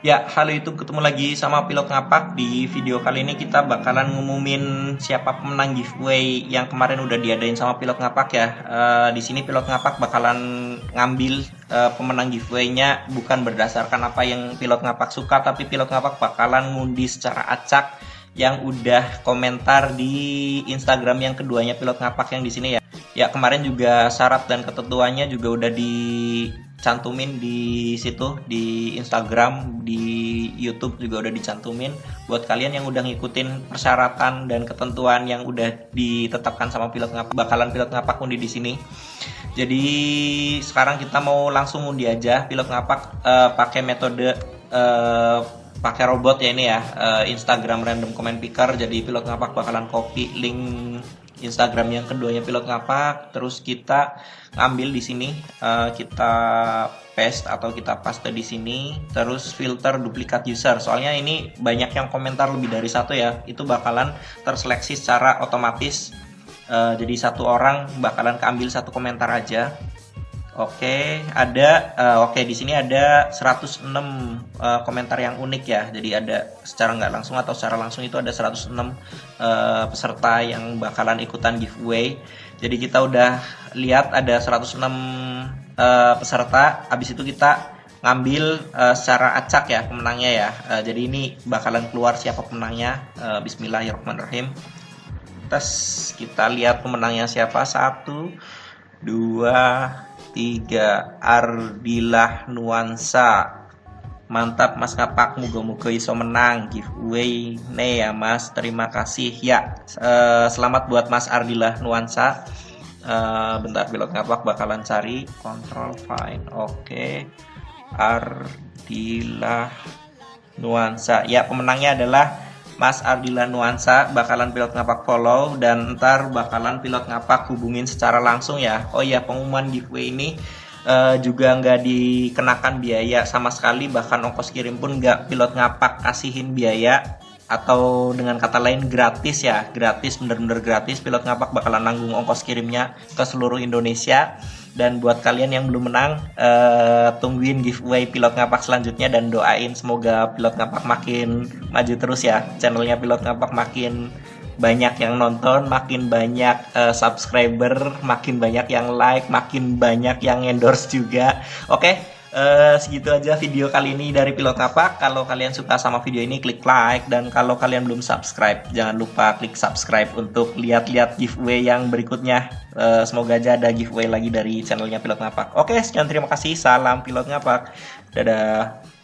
Ya, halo YouTube, ketemu lagi sama Pilot Ngapak. Di video kali ini kita bakalan ngumumin siapa pemenang giveaway yang kemarin udah diadain sama Pilot Ngapak ya. Di sini Pilot Ngapak bakalan ngambil pemenang giveaway-nya bukan berdasarkan apa yang Pilot Ngapak suka, tapi Pilot Ngapak bakalan ngundi secara acak yang udah komentar di Instagram yang keduanya Pilot Ngapak yang di sini ya. Ya, kemarin juga syarat dan ketentuannya juga udah dicantumin di situ, di Instagram, di YouTube juga udah dicantumin. Buat kalian yang udah ngikutin persyaratan dan ketentuan yang udah ditetapkan sama Pilot Ngapak, bakalan Pilot Ngapak undi di sini. Jadi sekarang kita mau langsung undi aja. Pilot Ngapak pakai metode pakai robot ya ini ya, Instagram random comment picker. Jadi Pilot Ngapak bakalan copy link Instagram yang keduanya Pilot Ngapak, terus kita ngambil di sini, kita paste atau kita paste di sini, terus filter duplikat user. Soalnya ini banyak yang komentar lebih dari satu ya, itu bakalan terseleksi secara otomatis. Jadi satu orang bakalan keambil satu komentar aja. Oke, di sini ada 106 komentar yang unik ya. Jadi ada secara nggak langsung atau secara langsung itu ada 106 peserta yang bakalan ikutan giveaway. Jadi kita udah lihat ada 106 peserta. Habis itu kita ngambil secara acak ya pemenangnya ya. Jadi ini bakalan keluar siapa pemenangnya. Bismillahirrahmanirrahim. Terus kita lihat pemenangnya siapa. 1, 2, 3, Ardilah Nuansa. Mantap Mas Ngapak, muga-muga iso menang giveaway nih ya Mas, terima kasih ya. Selamat buat Mas Ardilah Nuansa. Bentar, Pilot Ngapak bakalan cari, control find. Oke, Ardilah Nuansa ya, pemenangnya adalah Mas Ardilah Nuansa. Bakalan Pilot Ngapak follow dan ntar bakalan Pilot Ngapak hubungin secara langsung ya. Oh iya, pengumuman giveaway ini juga nggak dikenakan biaya sama sekali, bahkan ongkos kirim pun nggak Pilot Ngapak kasihin biaya, atau dengan kata lain gratis ya, gratis, bener-bener gratis. Pilot Ngapak bakalan nanggung ongkos kirimnya ke seluruh Indonesia. Dan buat kalian yang belum menang, tungguin giveaway Pilot Ngapak selanjutnya dan doain semoga Pilot Ngapak makin maju terus ya. Channelnya Pilot Ngapak makin banyak yang nonton, makin banyak subscriber, makin banyak yang like, makin banyak yang endorse juga. Oke. Segitu aja video kali ini dari Pilot Ngapak. Kalau kalian suka sama video ini, klik like, dan kalau kalian belum subscribe, jangan lupa klik subscribe untuk lihat-lihat giveaway yang berikutnya. Semoga aja ada giveaway lagi dari channelnya Pilot Ngapak. Oke, sekian, terima kasih. Salam Pilot Ngapak. Dadah.